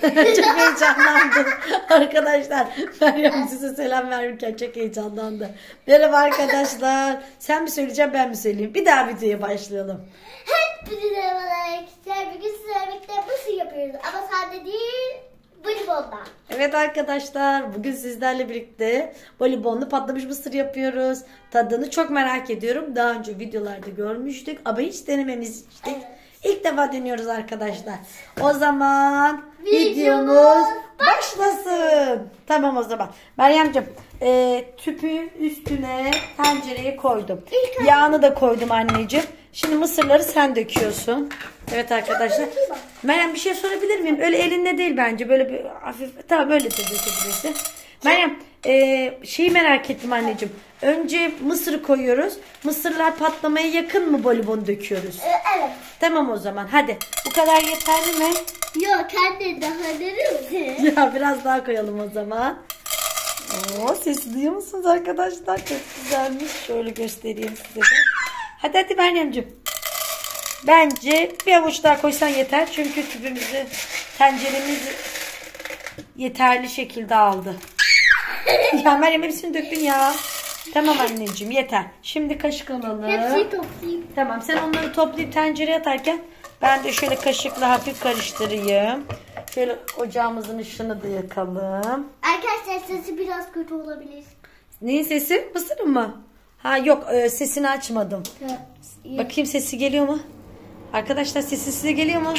Çok heyecanlandım. Arkadaşlar Meryem size selam verirken çok heyecanlandı. Merhaba arkadaşlar. Sen mi söyleyeceksin ben mi söyleyeyim? Bir daha videoya başlayalım. Hepinize merhabalar arkadaşlar. Bugün sizlerle birlikte mısır yapıyoruz. Ama sade değil, bonibonla. Evet arkadaşlar bugün sizlerle birlikte bonibonlu patlamış mısır yapıyoruz. Tadını çok merak ediyorum. Daha önce videolarda görmüştük ama hiç denememiştik. Evet. İlk defa deniyoruz arkadaşlar. O zaman videomuz başlasın. Tamam o zaman. Meryemciğim tüpü üstüne tencereye koydum. Yağını da koydum anneciğim. Şimdi mısırları sen döküyorsun. Evet arkadaşlar. Meryem bir şey sorabilir miyim? Öyle elinde değil bence. Böyle bir hafif. Tamam öyle de dökebilirsin. Meryem şeyi merak ettim anneciğim. Önce mısırı koyuyoruz. Mısırlar patlamaya yakın mı bonibon döküyoruz? Evet. Tamam o zaman hadi. Bu kadar yeterli mi? Yok kendi daha derim. Ya biraz daha koyalım o zaman. Oo, sesi duyuyor musunuz arkadaşlar? Çok güzelmiş. Şöyle göstereyim size de. Hadi Meryemciğim. Bence bir avuç daha koysan yeter. Çünkü tüpümüzü, tenceremiz yeterli şekilde aldı. Ya Meryem hepsini döktün ya. Tamam anneciğim yeter. Şimdi kaşık alalım. Hepsini toplayayım. Tamam sen onları toplayıp tencereye atarken ben de şöyle kaşıkla hafif karıştırayım. Şöyle ocağımızın ışığını da yakalım. Arkadaşlar sesi biraz kötü olabilir. Neyin sesi? Mısırın mı? Ha yok sesini açmadım. Bakayım sesi geliyor mu? Arkadaşlar sesi size geliyor mu?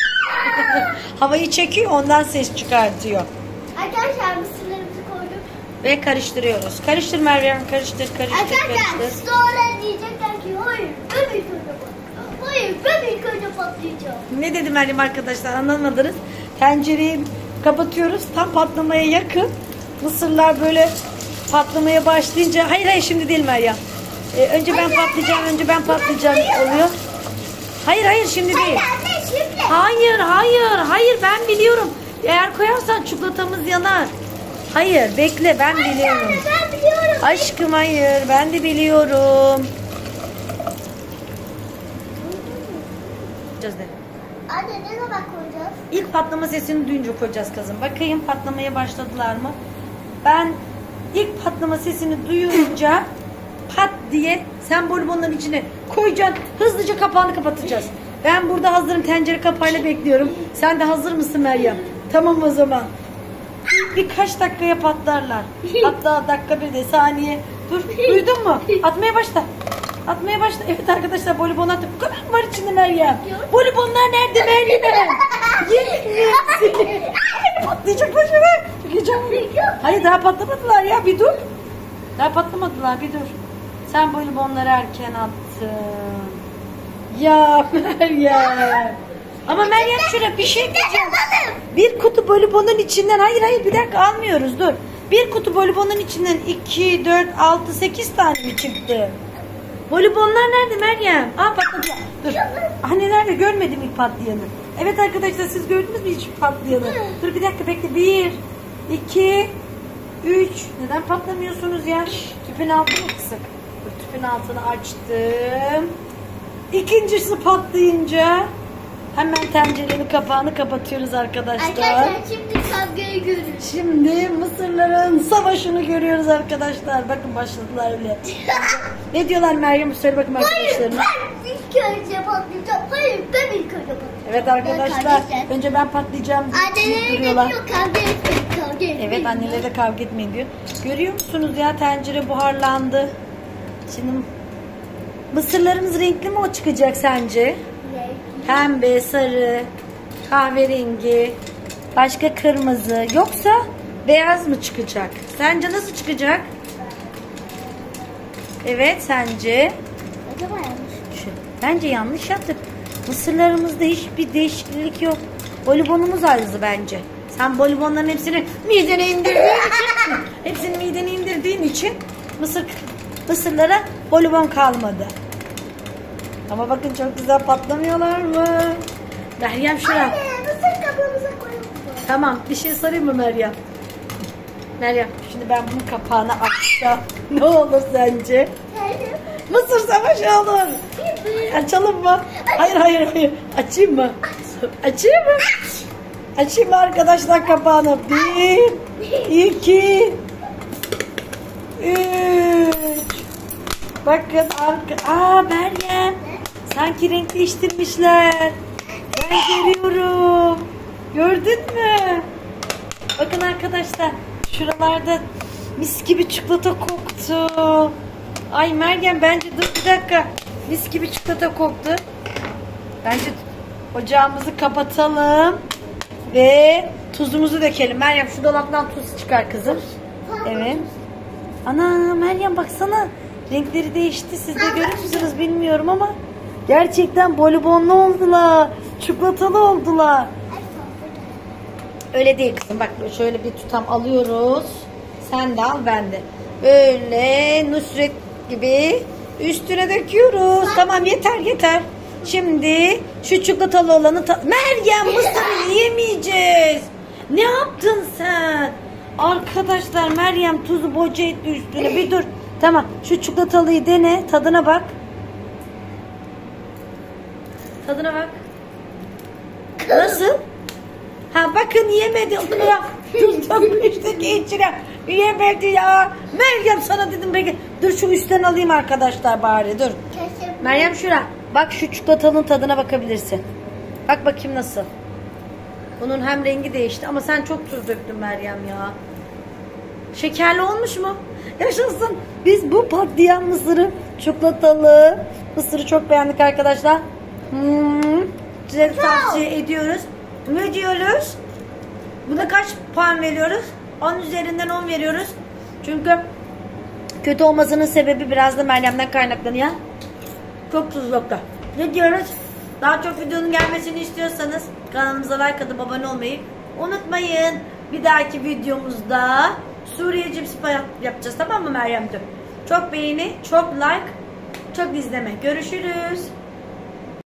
Havayı çekiyor ondan ses çıkartıyor. Arkadaşlar mısırlarımızı koyduk. Ve karıştırıyoruz. Karıştır Meryem karıştır. Arkadaşlar sonra diyecekler ki hayır ben ilk önce patlayacağım. Hayır ben ilk önce patlayacağım. Ne dedi Meryem arkadaşlar anlamadınız. Tencereyi kapatıyoruz tam patlamaya yakın. Mısırlar böyle patlamaya başlayınca hayır şimdi değil Meryem. Önce ben patlayacağım oluyor. Hayır şimdi değil. Anne şimdi. Hayır ben biliyorum. Eğer koyarsan çikolatamız yanar. Hayır bekle ben biliyorum. Anne ben biliyorum. Aşkım hayır ben de biliyorum. Anne ne zaman koyacağız? İlk patlama sesini duyunca koyacağız kızım. Bakayım patlamaya başladılar mı? Ben ilk patlama sesini duyunca pat diye sen bonibonların içine koyacaksın. Hızlıca kapağını kapatacağız. Ben burada hazırım tencere kapağıyla bekliyorum. Sen de hazır mısın Meryem? Tamam o zaman. Birkaç dakikaya patlarlar. Hatta dakika bir de saniye. Dur duydun mu? Atmaya başla. Evet arkadaşlar bonibon attı. Bu kadar mı var içinde Meryem? Bonibonlar nerede Meryem? Yemin patlayacaklar şöyle. Hayır daha patlamadılar ya bir dur. Daha patlamadılar bir dur. Sen bonibonları erken attın. Ya Meryem. Ama Meryem şuraya bir şey diyeceğim. Bir kutu bonibonun içinden hayır bir dakika almıyoruz dur. Bir kutu bonibonun içinden 2, 4, 6, 8 tane mi çıktı? Bonibonlar nerede Meryem? Patladı. Dur. Anne nerede? Görmedim ilk patlayanı. Evet arkadaşlar siz gördünüz mü hiç patlayanı? Dur bir dakika bekle. 1, 2, 3. Neden patlamıyorsunuz ya? Tüpün altını kısık. Dur, tüpün altını açtım. İkincisi patlayınca hemen tencerenin kapağını kapatıyoruz arkadaşlar. Arkadaşlar şimdi kavgayı görürüz. Şimdi mısırların savaşını görüyoruz arkadaşlar. Bakın başladılar bile. Ne diyorlar Meryem? Söyle bakın arkadaşlarına. Ben ilk önce patlayacağım. Hayır ben ilk önce patlayacağım. Evet arkadaşlar. Önce ben patlayacağım. Anneleri de diyor kavga etmeyin. Evet anneleri de kavga etmeyin diyor. Görüyor musunuz ya tencere buharlandı. Şimdi mısırlarımız renkli mi o çıkacak sence? Pembe, sarı, kahverengi, başka kırmızı yoksa beyaz mı çıkacak? Sence nasıl çıkacak? Evet sence? Acaba yanlış. Bence yanlış yaptık. Mısırlarımızda hiçbir değişiklik yok. Bonibonumuz azdı bence. Sen bonibonların hepsini midene indirdiğin için mısırlara bonibon kalmadı. Ama bakın çok güzel patlamıyorlar mı? Meryem şuraya. Anne mısır kabımıza koyalım. Tamam bir şey sorayım mı Meryem? Meryem şimdi ben bunun kapağını açacağım. Ne olur sence? Mısır savaşı olur. Açalım mı? Hayır. Açayım mı? Açayım mı? Şimdi arkadaşlar kapağını. 1, 2, 3. Bakın Meryem. Sanki renk değiştirmişler. Ben görüyorum. Gördün mü? Bakın arkadaşlar. Şuralarda mis gibi çikolata koktu. Ay Meryem bence dur bir dakika. Mis gibi çikolata koktu. Bence ocağımızı kapatalım. Ve tuzumuzu dökelim. Meryem şu dolaptan tuz çıkar kızım. Evet. Ana Meryem baksana. Renkleri değişti. Siz de görür müsünüz bilmiyorum ama. Gerçekten bonibonlu oldular. Çikolatalı oldular. Öyle değil kızım. Bak şöyle bir tutam alıyoruz. Sen de al ben de. Böyle Nusret gibi üstüne döküyoruz. Tamam yeter. Şimdi şu çikolatalı olanı Meryem mısırı yiyemeyeceğiz. Ne yaptın sen? Arkadaşlar Meryem tuzu boca etti üstüne. Bir dur. Tamam şu çikolatalıyı dene. Tadına bak. Tadına bak. Nasıl? Ha bakın yemedi. Tuz dökmüştük içine. Yemedi ya. Meryem sana dedim belki. Dur şu üstten alayım arkadaşlar bari dur. Meryem şura. Bak şu çikolatanın tadına bakabilirsin. Bak bakayım nasıl. Bunun hem rengi değişti ama sen çok tuz döktün Meryem ya. Şekerli olmuş mu? Yaşasın. Biz bu patlayan mısırı, çikolatalı mısırı çok beğendik arkadaşlar. Size tavsiye ediyoruz. Ne diyoruz? Buna kaç puan veriyoruz? 10 üzerinden 10 veriyoruz. Çünkü kötü olmasının sebebi biraz da Meryem'den kaynaklanıyor. Çok tuzlukta. Ne diyoruz? Daha çok videonun gelmesini istiyorsanız kanalımıza like atıp abone olmayı unutmayın. Bir dahaki videomuzda Suriye cipsi yapacağız, tamam mı Meryem'ciğim? Çok beğeni, çok like, çok izleme. Görüşürüz.